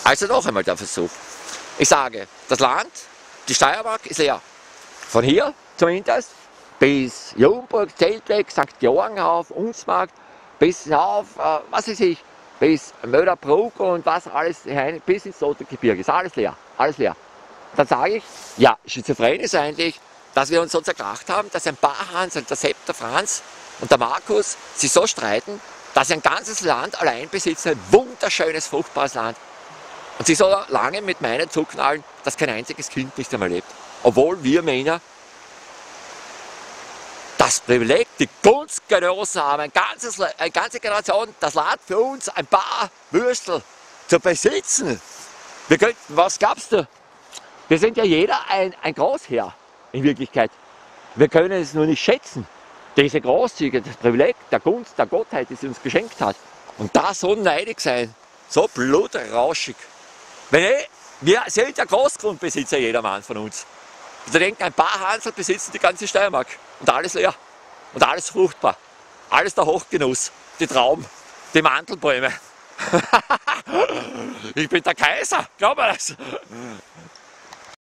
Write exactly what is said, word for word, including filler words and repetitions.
Also noch einmal der Versuch. Ich sage, das Land, die Steiermark ist leer. Von hier zumindest bis Jungburg, Zeltweg, Sankt Georgenhauf, Unsmarkt, bis auf, äh, was weiß ich, bis Möderbruck und was alles, bis ins Tote Gebirge. Ist alles leer, alles leer. Dann sage ich, ja, schizophren ist eigentlich, dass wir uns so zerkracht haben, dass ein paar Hansel, der Sepp, der Franz und der Markus sich so streiten, dass sie ein ganzes Land allein besitzen, ein wunderschönes, fruchtbares Land. Und sie so lange mit meinen zuknallen, dass kein einziges Kind nicht einmal lebt. Obwohl wir Männer das Privileg, die Gunst genossen haben, ein ganzes, eine ganze Generation, das Land für uns, ein paar Würstel zu besitzen. Wir könnten, was glaubst du? Wir sind ja jeder ein, ein Großherr in Wirklichkeit. Wir können es nur nicht schätzen. Diese Großzüge, das Privileg der Gunst, der Gottheit, die sie uns geschenkt hat. Und da so neidig sein, so blutrauschig. Wenn ich, wir sind ja Großgrundbesitzer, jedermann von uns. Und da denken, ein paar Hansel besitzen die ganze Steiermark. Und alles leer. Und alles fruchtbar. Alles der Hochgenuss. Die Trauben, die Mandelbäume. Ich bin der Kaiser, glaub mir das.